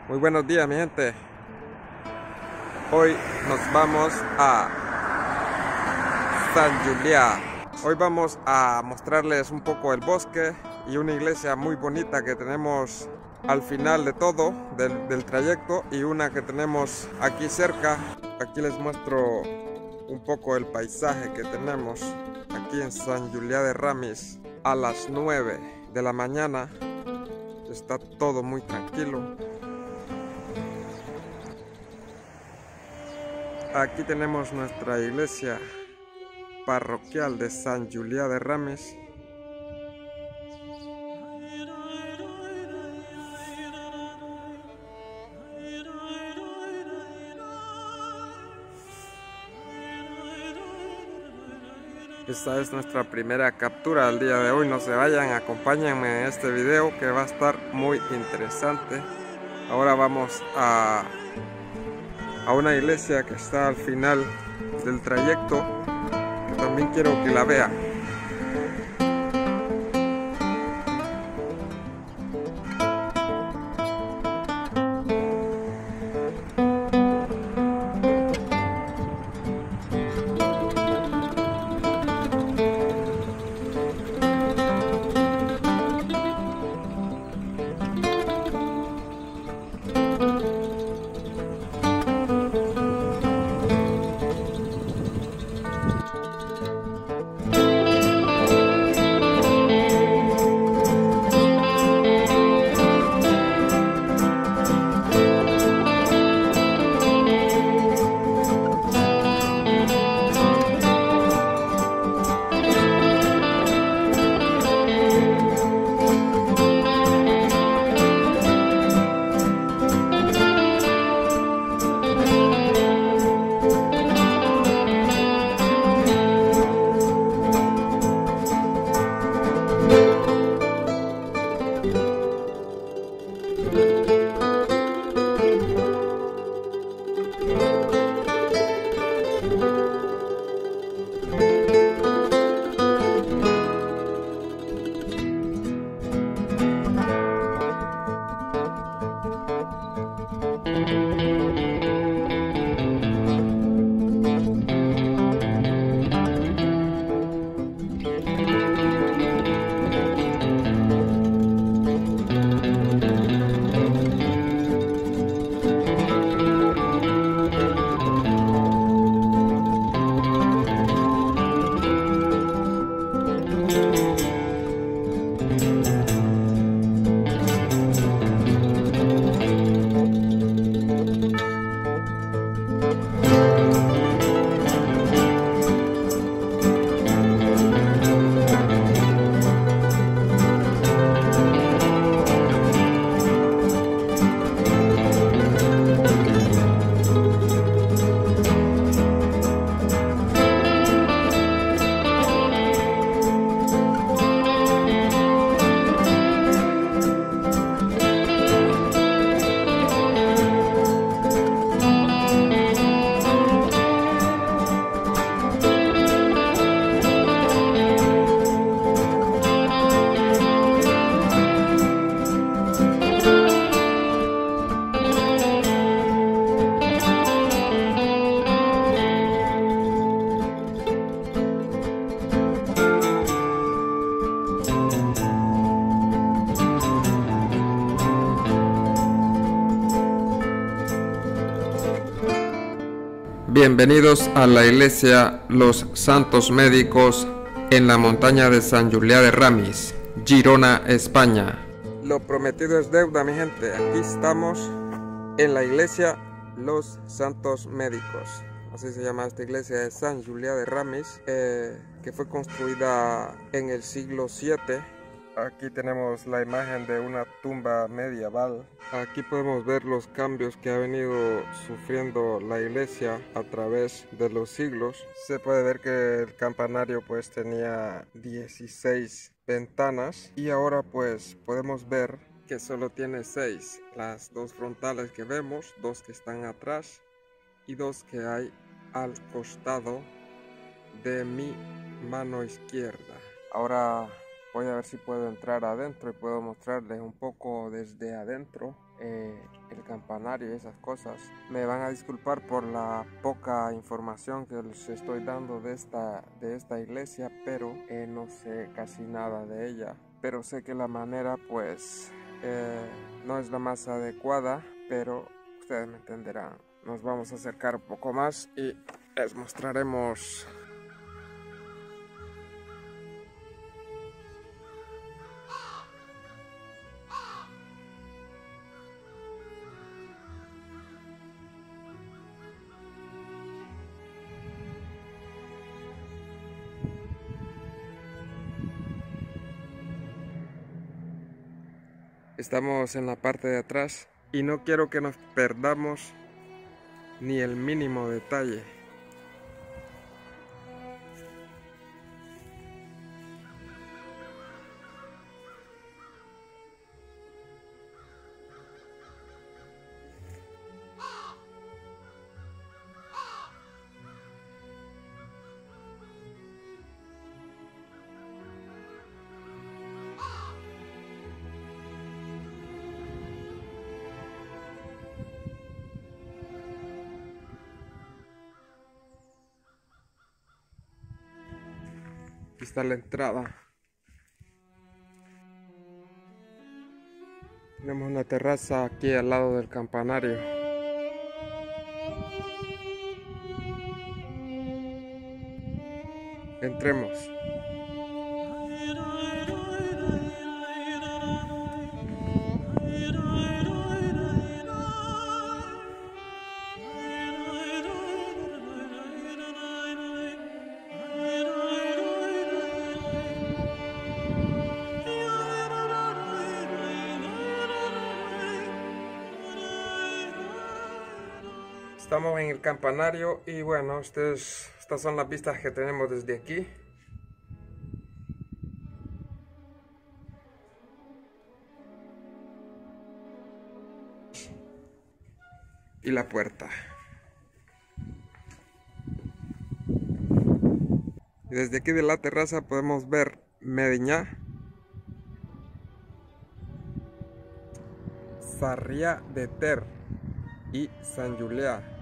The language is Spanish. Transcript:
Muy buenos días, mi gente. Hoy nos vamos a Sant Julià. Hoy vamos a mostrarles un poco el bosque y una iglesia muy bonita que tenemos al final de todo del trayecto, y una que tenemos aquí cerca. Aquí les muestro un poco el paisaje que tenemos aquí en Sant Julià de Ramis. A las 9 de la mañana está todo muy tranquilo. Aquí tenemos nuestra iglesia parroquial de Sant Julià de Ramis. Esta es nuestra primera captura del día de hoy. No se vayan, acompáñenme en este video que va a estar muy interesante. Ahora vamos a una iglesia que está al final del trayecto, que también quiero que la vean. Bienvenidos a la iglesia Los Santos Médicos en la montaña de Sant Julià de Ramis, Girona, España. Lo prometido es deuda, mi gente. Aquí estamos en la iglesia Los Santos Médicos. Así se llama esta iglesia de Sant Julià de Ramis, que fue construida en el siglo VII. Aquí tenemos la imagen de una tumba medieval. Aquí podemos ver los cambios que ha venido sufriendo la iglesia a través de los siglos. Se puede ver que el campanario pues tenía 16 ventanas, y ahora pues podemos ver que solo tiene 6. Las dos frontales que vemos, 2 que están atrás y 2 que hay al costado de mi mano izquierda. Ahora voy a ver si puedo entrar adentro y puedo mostrarles un poco desde adentro el campanario y esas cosas. Me van a disculpar por la poca información que les estoy dando de esta iglesia, pero no sé casi nada de ella. Pero sé que la manera pues no es la más adecuada, pero ustedes me entenderán. Nos vamos a acercar un poco más y les mostraremos. Estamos en la parte de atrás y no quiero que nos perdamos ni el mínimo detalle. Aquí está la entrada. Tenemos una terraza aquí al lado del campanario. Entremos. Estamos en el campanario y bueno, estas son las vistas que tenemos desde aquí. Y la puerta. Y desde aquí de la terraza podemos ver Mediñá, Sarrià de Ter y Sant Julià.